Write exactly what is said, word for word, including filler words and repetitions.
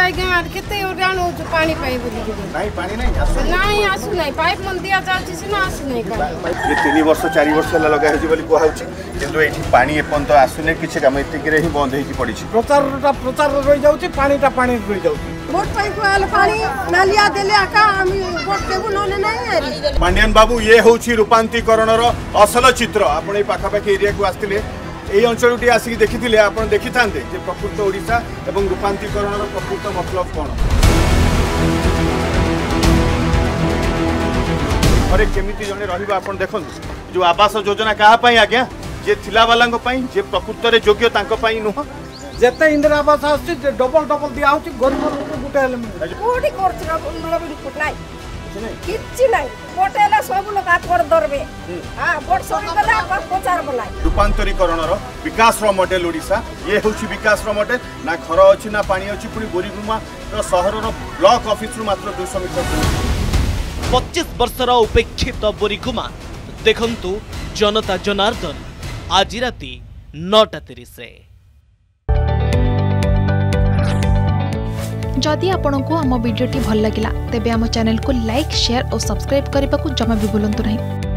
आज्ञा केते उड़ान हो पानी पाई बोली नहीं पानी नहीं आसु नहीं आसु नहीं पाइप मन दिया जाउची सिना आसु नहीं का ये तीन वर्ष चार वर्ष ला लगा हेजी बोली को हाउची किंतु एठी पानी एपंत आसु नहीं किछ काम एतिक रे ही बंद हेकी पड़ी छी प्रचारटा प्रचार रही जाउची पानीटा पानी रही जाउची वोट पाई को आल पानी नालिया देले आका हम वोट देबु नने नहीं आरी पांड्यान बाबू ये होची रूपांतरीकरण रो असल चित्र आपण ए पाखा पाखी एरिया को आस्तिले এই অঞ্চলটি আসি দেখিলে আপন দেখিথান্তে যে প্রকৃত ওড়িশা এবং রূপান্তরীকরণর প্রকৃত মতলব কোন अरे केमिति जने रहिबा आपन देखंतु जो आवास योजना कहा पई आज्ञा जे थिला वालांग पई जे प्रकृत रे योग्य तांको पई नुह जेते इंदिरा आवास आसी डबल डबल दिया होची गरीब लोक गुटे हेले कोडी करछरा मतलब रिपोर्ट नाही किछि नाही कोटेला सब लोग हाथ पर धरबे हां वोट सरी गला प्रचार बलाई रूपांतरीकरण रो विकास रो मॉडल ओडिसा ये होची विकास रो मॉडल ना घर अछि ना पानी अछि पुनी बोरीगुमा रो शहर रो ब्लॉक ऑफिस रु मात्र दो सौ मीटर पच्चीस वर्षर उपेक्षित बोरीगुमा देखंतु जनता जनार्दन आज राति नौटा तीस रे। जदि आपंक आम भिडी भल लगा तेब आम चैनल को लाइक शेयर और सब्सक्राइब करने को जमा भी भूलु नहीं।